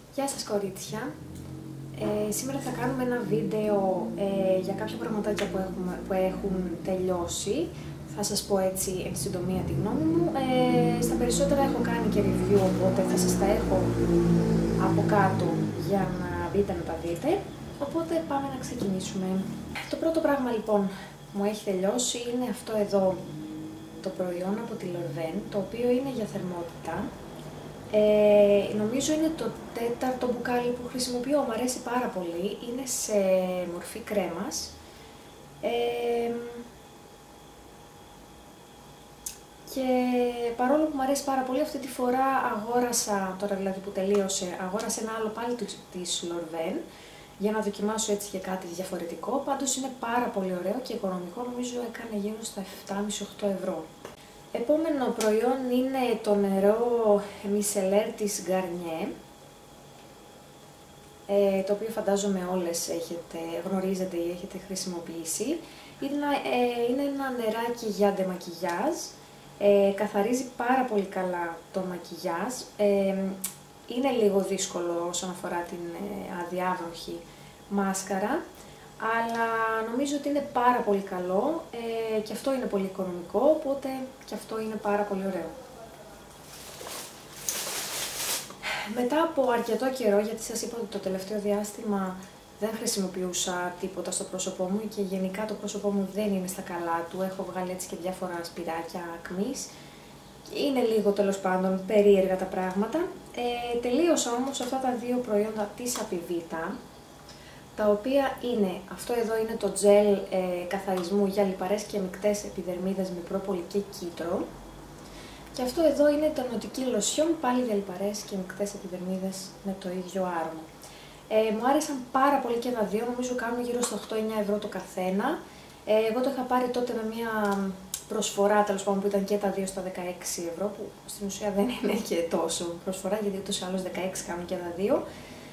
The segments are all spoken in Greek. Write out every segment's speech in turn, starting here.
Γεια σας κορίτσια, σήμερα θα κάνουμε ένα βίντεο για κάποια πραγματάκια που έχουν τελειώσει. Θα σας πω έτσι εν συντομία τη γνώμη μου. Στα περισσότερα έχω κάνει και review, οπότε θα σας τα έχω από κάτω για να μπείτε να τα δείτε. Οπότε πάμε να ξεκινήσουμε. Το πρώτο πράγμα λοιπόν που μου έχει τελειώσει είναι αυτό εδώ το προϊόν από τη Lorven, το οποίο είναι για θερμότητα. Νομίζω είναι το τέταρτο μπουκάλι που χρησιμοποιώ, μου αρέσει πάρα πολύ, είναι σε μορφή κρέμας. Και παρόλο που μου αρέσει πάρα πολύ, αυτή τη φορά αγόρασα, τώρα δηλαδή που τελείωσε, αγόρασα ένα άλλο πάλι της Lorven για να δοκιμάσω έτσι και κάτι διαφορετικό. Πάντως είναι πάρα πολύ ωραίο και οικονομικό, νομίζω έκανε γύρω στα 7,5-8 ευρώ. Επόμενο προϊόν είναι το νερό Micellar της Garnier, το οποίο φαντάζομαι όλες γνωρίζετε ή έχετε χρησιμοποιήσει. Είναι ένα νεράκι για ντεμακιγιάζ, καθαρίζει πάρα πολύ καλά το μακιγιάζ, είναι λίγο δύσκολο όσον αφορά την αδιάβροχη μάσκαρα, αλλά νομίζω ότι είναι πάρα πολύ καλό και αυτό είναι πολύ οικονομικό, οπότε και αυτό είναι πάρα πολύ ωραίο. Μετά από αρκετό καιρό, γιατί σας είπα ότι το τελευταίο διάστημα δεν χρησιμοποιούσα τίποτα στο πρόσωπό μου και γενικά το πρόσωπό μου δεν είναι στα καλά του, έχω βγάλει έτσι και διάφορα σπυράκια ακμής, είναι λίγο τέλος πάντων περίεργα τα πράγματα. Τελείωσα όμως αυτά τα δύο προϊόντα της Apivita, τα οποία είναι, αυτό εδώ είναι το gel καθαρισμού για λιπαρές και μικτές επιδερμίδες με πρόπολη και κίτρο. Και αυτό εδώ είναι το νοτική λοσιόν, πάλι για λιπαρές και μικτές επιδερμίδες με το ίδιο άρωμα. Μου άρεσαν πάρα πολύ και τα δύο, νομίζω κάνουν γύρω στα 8-9 ευρώ το καθένα. Εγώ το είχα πάρει τότε με μια προσφορά, τέλος πάντων, που ήταν και τα δύο στα 16 ευρώ, που στην ουσία δεν είναι και τόσο προσφορά, γιατί ούτως ή άλλως 16 κάνουν και τα δύο.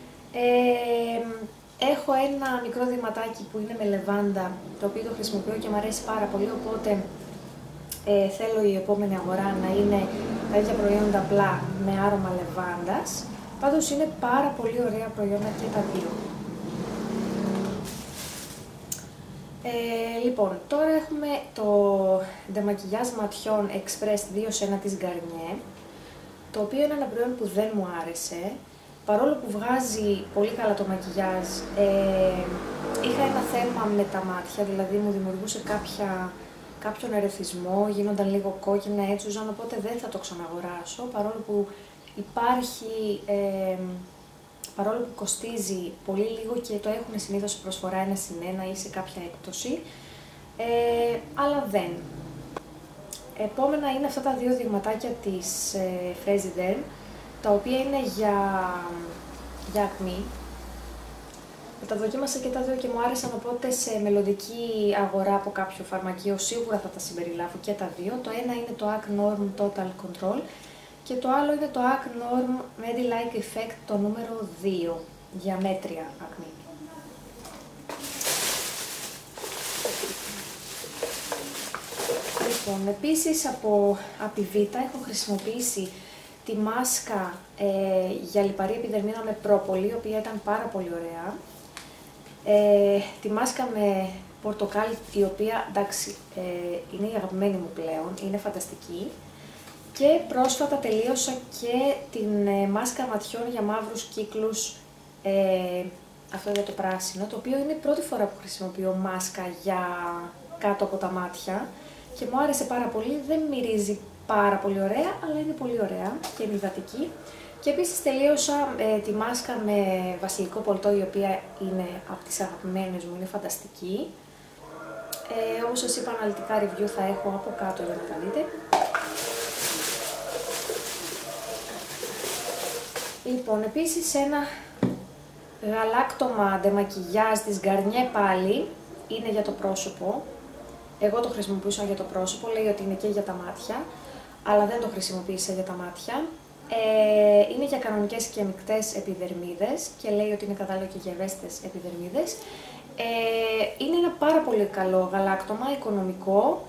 Έχω ένα μικρό δηματάκι που είναι με λεβάντα, το οποίο το χρησιμοποιώ και μου αρέσει πάρα πολύ, οπότε θέλω η επόμενη αγορά να είναι τα ίδια προϊόντα απλά με άρωμα λεβάντας. Πάντως είναι πάρα πολύ ωραία προϊόντα και τα δύο. Λοιπόν, τώρα έχουμε το ντεμακιγιάζ ματιών Express 2 σε 1 της Garnier, το οποίο είναι ένα προϊόν που δεν μου άρεσε. Παρόλο που βγάζει πολύ καλά το μακιγιάζ, είχα ένα θέμα με τα μάτια, δηλαδή μου δημιουργούσε κάποιον ερεθισμό, γίνονταν λίγο κόκκινα, έτσουζαν, οπότε δεν θα το ξαναγοράσω, παρόλο που κοστίζει πολύ λίγο και το έχουν συνήθως σε προσφορά 1/1 ή σε κάποια έκπτωση, αλλά δεν. Επόμενα είναι αυτά τα δύο δειγματάκια της Fresiderm, τα οποία είναι για ακμή. Τα δοκίμασα και τα δύο και μου άρεσαν, οπότε σε μελλοντική αγορά από κάποιο φαρμακείο σίγουρα θα τα συμπεριλάβω και τα δύο. Το ένα είναι το Acne Norm Total Control και το άλλο είναι το Acne Norm Medi-like Effect, το νούμερο 2, για μέτρια ακμή. Λοιπόν, επίσης από Apivita έχω χρησιμοποιήσει τη μάσκα για λιπαρή επιδερμίδα με πρόπολη, η οποία ήταν πάρα πολύ ωραία. Τη μάσκα με πορτοκάλι, η οποία εντάξει είναι η αγαπημένη μου πλέον, είναι φανταστική. Και πρόσφατα τελείωσα και την μάσκα ματιών για μαύρους κύκλους, αυτό για το πράσινο, το οποίο είναι η πρώτη φορά που χρησιμοποιώ μάσκα για κάτω από τα μάτια και μου άρεσε πάρα πολύ, δεν μυρίζει πάρα πολύ ωραία, αλλά είναι πολύ ωραία και είναι υδατική. Και επίσης τελείωσα τη μάσκα με βασιλικό πολτό, η οποία είναι από τις αγαπημένες μου, είναι φανταστική. Όπως σας είπα, αναλυτικά review θα έχω από κάτω για να τα δείτε. Λοιπόν, επίσης ένα γαλάκτομα ντεμακιγιάζ της Garnier πάλι, είναι για το πρόσωπο. Εγώ το χρησιμοποιούσα για το πρόσωπο, λέει ότι είναι και για τα μάτια, αλλά δεν το χρησιμοποίησα για τα μάτια. Είναι για κανονικές και μικτές επιδερμίδες και λέει ότι είναι κατάλληλο και για ευαίσθητες επιδερμίδες. Είναι ένα πάρα πολύ καλό γαλάκτομα, οικονομικό.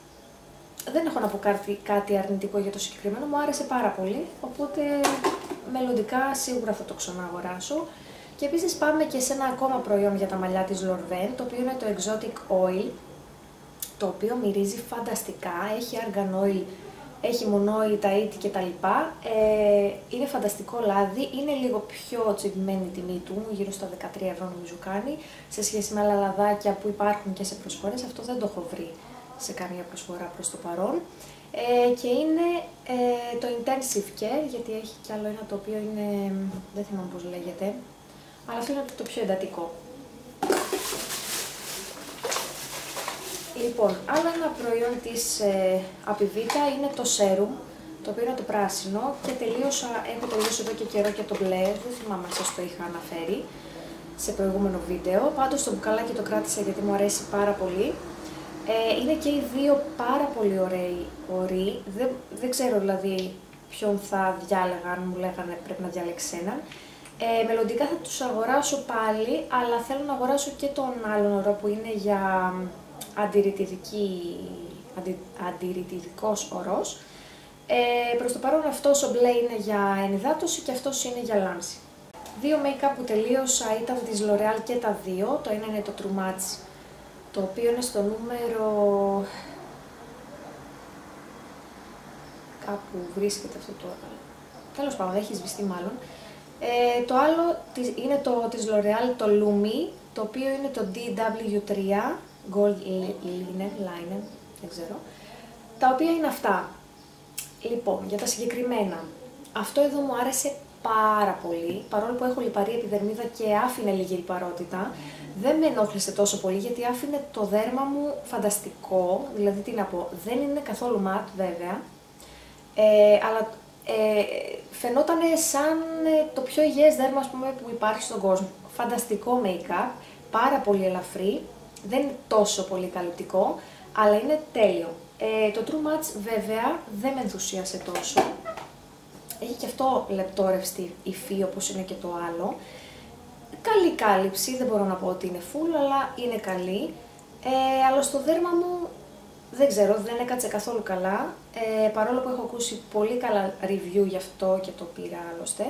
Δεν έχω να πω κάτι αρνητικό για το συγκεκριμένο, μου άρεσε πάρα πολύ, οπότε μελλοντικά σίγουρα θα το ξανααγοράσω. Και επίσης πάμε και σε ένα ακόμα προϊόν για τα μαλλιά της Lorven, το οποίο είναι το Exotic Oil, το οποίο μυρίζει φανταστικά, έχει argan oil, έχει μονόι, ταΐτη κτλ. Είναι φανταστικό λάδι, είναι λίγο πιο τσιμπημένη η τιμή του, γύρω στα 13 ευρώ νομίζω κάνει, σε σχέση με άλλα λαδάκια που υπάρχουν και σε προσφορές, αυτό δεν το έχω βρει σε καμία προσφορά προς το παρόν. Και είναι το Intensive Care, γιατί έχει κι άλλο ένα το οποίο είναι, δεν θυμάμαι πώς λέγεται, αλλά αυτό είναι το πιο εντατικό. Λοιπόν, άλλο ένα προϊόν της Apivita είναι το Serum, το οποίο είναι το πράσινο και έχω τελειώσει εδώ και καιρό και το μπλε, δεν θυμάμαι αν σας το είχα αναφέρει σε προηγούμενο βίντεο, πάντως το μπουκαλάκι το κράτησα γιατί μου αρέσει πάρα πολύ. Είναι και οι δύο πάρα πολύ ωραίοι οροί, δεν ξέρω δηλαδή ποιον θα διάλεγα αν μου λέγανε πρέπει να διαλέξεις έναν. Μελλοντικά θα τους αγοράσω πάλι, αλλά θέλω να αγοράσω και τον άλλον ορό που είναι για αντιρρητιδικός ορός. Προς το παρόν αυτός ο μπλε είναι για ενυδάτωση και αυτός είναι για λάμψη. Δύο make-up που τελείωσα ήταν της L'Oreal και τα δύο. Το ένα είναι το True Match, το οποίο είναι στο νούμερο... κάπου βρίσκεται αυτό το... τέλος πάντων, έχει σβηστεί μάλλον. Το άλλο είναι το της L'Oreal, το Lumi, το οποίο είναι το DW3 Gold Linen, δεν ξέρω, τα οποία είναι αυτά. Λοιπόν, για τα συγκεκριμένα, αυτό εδώ μου άρεσε πάρα πολύ, παρόλο που έχω λιπαρή επιδερμίδα και άφηνε λίγη λιπαρότητα, δεν με ενόχλησε τόσο πολύ γιατί άφηνε το δέρμα μου φανταστικό, δηλαδή τι να πω, δεν είναι καθόλου ματ βέβαια, αλλά φαινόταν σαν το πιο υγιές δέρμα ας πούμε, που υπάρχει στον κόσμο. Φανταστικό make-up, πάρα πολύ ελαφρύ, δεν είναι τόσο πολύ καλυπτικό, αλλά είναι τέλειο. Το True Match βέβαια δεν με ενθουσίασε τόσο. Έχει και αυτό λεπτόρευστη υφή όπως είναι και το άλλο. Καλή κάλυψη, δεν μπορώ να πω ότι είναι full, αλλά είναι καλή. Αλλά στο δέρμα μου δεν ξέρω, δεν έκατσε καθόλου καλά. Παρόλο που έχω ακούσει πολύ καλά review γι' αυτό και το πήρα άλλωστε.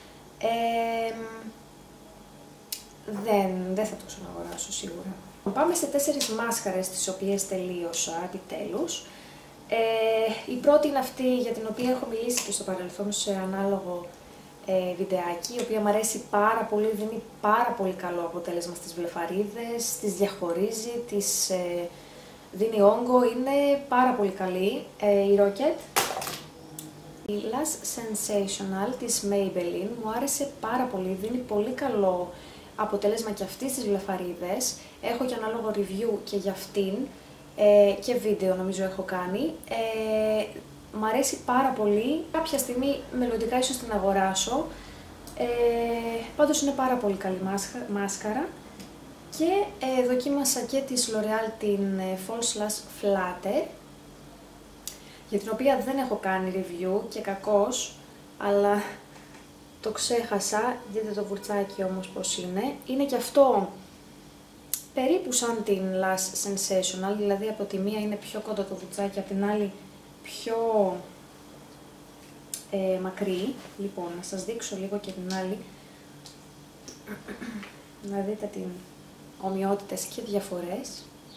Δεν θα το ξαναγοράσω σίγουρα. Πάμε σε 4 μάσκαρες τις οποίες τελείωσα επιτέλους. Η πρώτη είναι αυτή για την οποία έχω μιλήσει και στο παρελθόν σε ανάλογο βιντεάκι, η οποία μου αρέσει πάρα πολύ, δίνει πάρα πολύ καλό αποτέλεσμα στις βλεφαρίδες, τις διαχωρίζει, τις δίνει όγκο, είναι πάρα πολύ καλή. Η Rocket, η Lash Sensational της Maybelline μου άρεσε πάρα πολύ, δίνει πολύ καλό αποτέλεσμα και αυτή στις βλεφαρίδες. Έχω και ανάλογο review και για αυτήν και βίντεο νομίζω έχω κάνει. Μ' αρέσει πάρα πολύ, κάποια στιγμή μελλοντικά ίσως την αγοράσω. Πάντως είναι πάρα πολύ καλή μάσκαρα. Και δοκίμασα και της L'Oreal την False Lash Flatter, για την οποία δεν έχω κάνει review και κακώς, αλλά το ξέχασα, δείτε το βουρτσάκι όμως πως είναι. Είναι και αυτό περίπου σαν την Lash Sensational, δηλαδή από τη μία είναι πιο κοντά το βουρτσάκι, από την άλλη πιο μακρύ. Λοιπόν, να σας δείξω λίγο και την άλλη, να δείτε την ομοιότητες και διαφορές.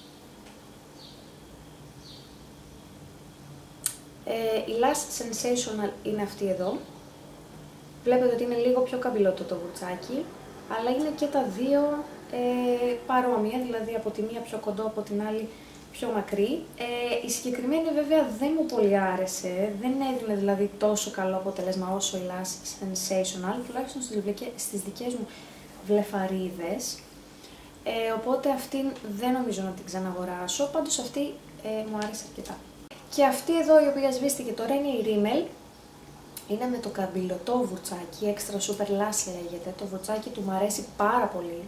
Η Lash Sensational είναι αυτή εδώ. Βλέπετε ότι είναι λίγο πιο καμπυλότο το βουρτσάκι, αλλά είναι και τα δύο παρόμοια, δηλαδή από τη μία πιο κοντό, από την άλλη πιο μακρύ. Η συγκεκριμένη βέβαια δεν μου πολύ άρεσε, δεν έδινε δηλαδή τόσο καλό αποτέλεσμα όσο η Lash Sensational, τουλάχιστον στις δικές μου βλεφαρίδες. Οπότε αυτή δεν νομίζω να την ξαναγοράσω, πάντως αυτή μου άρεσε αρκετά. Και αυτή εδώ η οποία σβήστηκε τώρα είναι η Rimmel. Είναι με το καμπυλωτό βουρτσάκι, Extra Super Lash λέγεται. Το βουρτσάκι του μου αρέσει πάρα πολύ.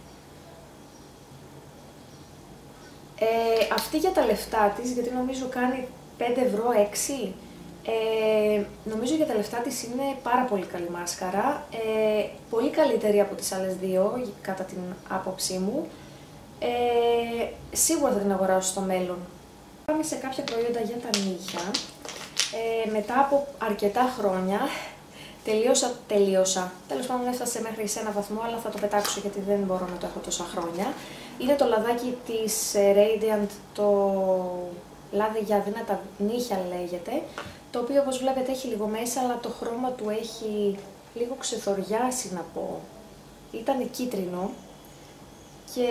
Αυτή για τα λεφτά της, γιατί νομίζω κάνει 5 ευρώ, 6. Νομίζω για τα λεφτά της είναι πάρα πολύ καλή μάσκαρα. Πολύ καλύτερη από τις άλλες δύο, κατά την άποψή μου. Σίγουρα θα την αγοράσω στο μέλλον. Πάμε σε κάποια προϊόντα για τα νύχια. Μετά από αρκετά χρόνια τελείωσα. Τέλος πάντων έφτασε μέχρι σε ένα βαθμό, αλλά θα το πετάξω γιατί δεν μπορώ να το έχω τόσα χρόνια. Είναι το λαδάκι της Radiant, το λάδι για αδύνατα νύχια λέγεται, το οποίο όπως βλέπετε έχει λίγο μέσα, αλλά το χρώμα του έχει λίγο ξεθοριάσει να πω. Ήταν κίτρινο και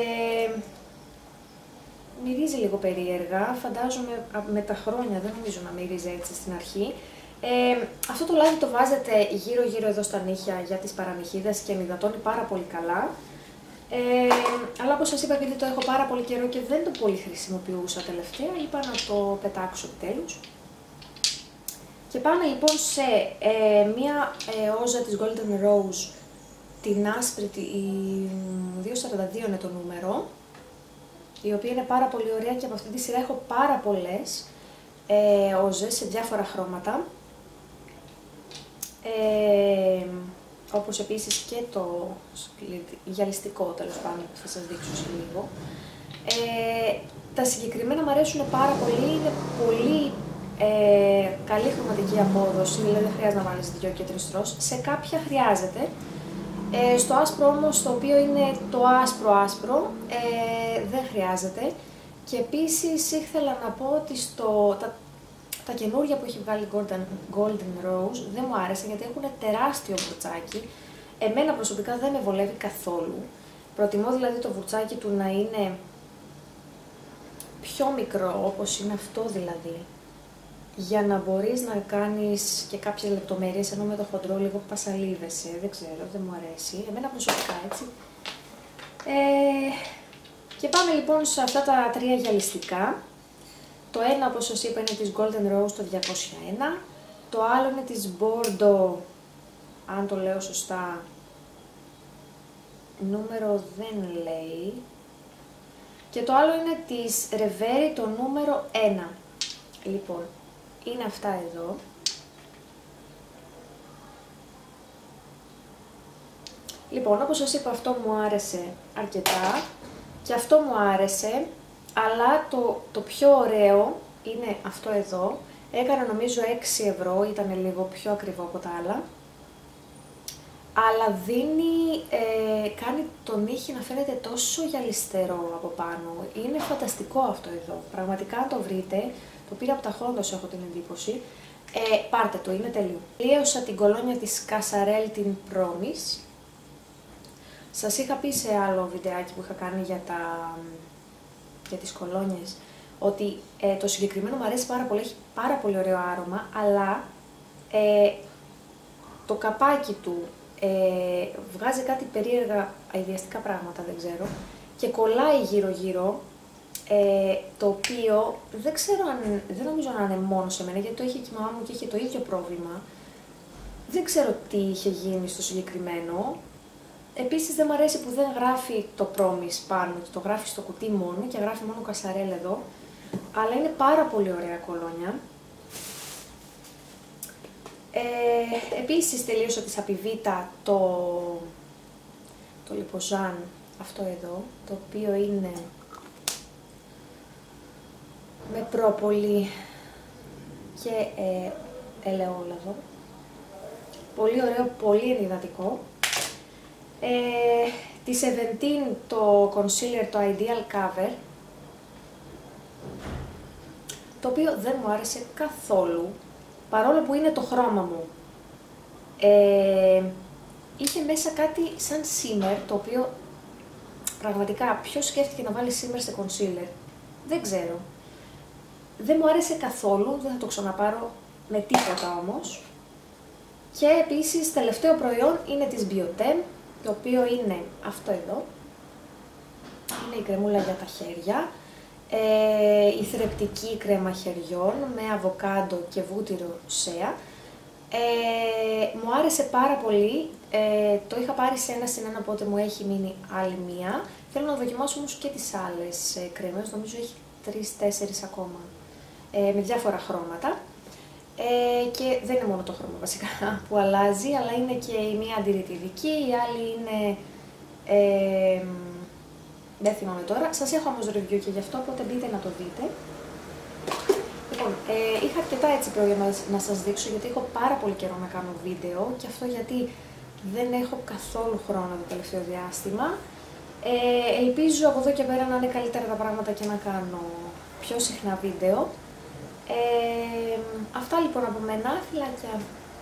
μυρίζει λίγο περίεργα, φαντάζομαι με τα χρόνια, δεν νομίζω να μυρίζει έτσι στην αρχή. Αυτό το λάδι το βάζετε γύρω εδώ στα νύχια για τις παρανυχίδες και ενυδατώνει πάρα πολύ καλά. Αλλά όπως σας είπα, επειδή το έχω πάρα πολύ καιρό και δεν το πολύ χρησιμοποιούσα τελευταία, είπα να το πετάξω επιτέλους. Και πάμε λοιπόν σε μία όζα της Golden Rose, την άσπρη, η 242 είναι το νούμερο, η οποία είναι πάρα πολύ ωραία και από αυτή τη σειρά έχω πάρα πολλές όζες σε διάφορα χρώματα. Όπως επίσης και το γυαλιστικό, τέλος πάντων, θα σας δείξω σε λίγο. Τα συγκεκριμένα μου αρέσουν πάρα πολύ, είναι πολύ καλή χρωματική απόδοση, δηλαδή δεν χρειάζεται να βάλεις 2 και 3 στρος, σε κάποια χρειάζεται. Στο άσπρο όμως, το οποίο είναι το άσπρο, δεν χρειάζεται. Και επίσης ήθελα να πω ότι τα καινούργια που έχει βγάλει Golden Rose δεν μου άρεσαν γιατί έχουν τεράστιο βουρτσάκι. Εμένα προσωπικά δεν με βολεύει καθόλου. Προτιμώ δηλαδή το βουρτσάκι του να είναι πιο μικρό, όπως είναι αυτό δηλαδή, για να μπορείς να κάνεις και κάποιες λεπτομέρειες, ενώ με το χοντρό λίγο πασαλίβεσαι, δεν ξέρω, δεν μου αρέσει, εμένα προσωπικά έτσι. Και πάμε λοιπόν σε αυτά τα 3 γυαλιστικά. Το ένα, όπως σας είπα, είναι της Golden Rose το 201, το άλλο είναι της Bordeaux, αν το λέω σωστά, νούμερο δεν λέει, και το άλλο είναι της Reveri το νούμερο 1. Λοιπόν, είναι αυτά εδώ. Λοιπόν, όπως σας είπα, αυτό μου άρεσε αρκετά και αυτό μου άρεσε, αλλά το πιο ωραίο είναι αυτό εδώ. Έκανα νομίζω 6 ευρώ, ήταν λίγο πιο ακριβό από τα άλλα. Αλλά δίνει, κάνει τον νύχι να φαίνεται τόσο γυαλιστερό από πάνω. Είναι φανταστικό αυτό εδώ. Πραγματικά αν το βρείτε, το πήρα από τα Χόντος, έχω την εντύπωση. Πάρτε το, είναι τέλειο. Τελείωσα την κολόνια της Cazarel, την Promise. Σας είχα πει σε άλλο βιντεάκι που είχα κάνει για τις κολόνιες, ότι το συγκεκριμένο μου αρέσει πάρα πολύ, έχει πάρα πολύ ωραίο άρωμα, αλλά το καπάκι του βγάζει κάτι περίεργα αηδιαστικά πράγματα, δεν ξέρω, και κολλάει γύρω-γύρω, το οποίο δεν ξέρω αν, δεν νομίζω να είναι μόνο σε μένα, γιατί το είχε και η μαμά μου και είχε το ίδιο πρόβλημα. Δεν ξέρω τι είχε γίνει στο συγκεκριμένο. Επίσης δεν μου αρέσει που δεν γράφει το Promise πάνω, το γράφει στο κουτί μόνο και γράφει μόνο Cazarel εδώ, αλλά είναι πάρα πολύ ωραία κολόνια. Επίσης τελείωσα τη Apivita το Liposan, αυτό εδώ, το οποίο είναι με πρόπολη και ελαιόλαδο. Πολύ ωραίο, πολύ ενυδατικό. Τη Seventeen το concealer, το Ideal Cover, το οποίο δεν μου άρεσε καθόλου, παρόλο που είναι το χρώμα μου. Είχε μέσα κάτι σαν shimmer, το οποίο πραγματικά ποιος σκέφτηκε να βάλει shimmer σε concealer, δεν ξέρω. Δεν μου άρεσε καθόλου, δεν θα το ξαναπάρω με τίποτα όμως. Και επίσης τελευταίο προϊόν είναι της Bioten, το οποίο είναι αυτό εδώ. Είναι η κρεμούλα για τα χέρια, η θρεπτική κρέμα χεριών με αβοκάντο και βούτυρο σέα. Μου άρεσε πάρα πολύ, το είχα πάρει σε 1+1, οπότε μου έχει μείνει άλλη μία. Θέλω να δοκιμάσω όμως και τις άλλες κρέμες, νομίζω έχει 3-4 ακόμα, με διάφορα χρώματα. Και δεν είναι μόνο το χρώμα βασικά που αλλάζει, αλλά είναι και η μία αντιρρητιδική, η άλλη είναι, δεν θυμάμαι τώρα. Σας έχω όμως review και γι' αυτό, οπότε μπείτε να το δείτε. Λοιπόν, Είχα αρκετά έτσι για να σας δείξω, γιατί έχω πάρα πολύ καιρό να κάνω βίντεο και αυτό γιατί δεν έχω καθόλου χρόνο το τελευταίο διάστημα. Ελπίζω από εδώ και πέρα να είναι καλύτερα τα πράγματα και να κάνω πιο συχνά βίντεο. Αυτά λοιπόν από μένα, φιλάκια!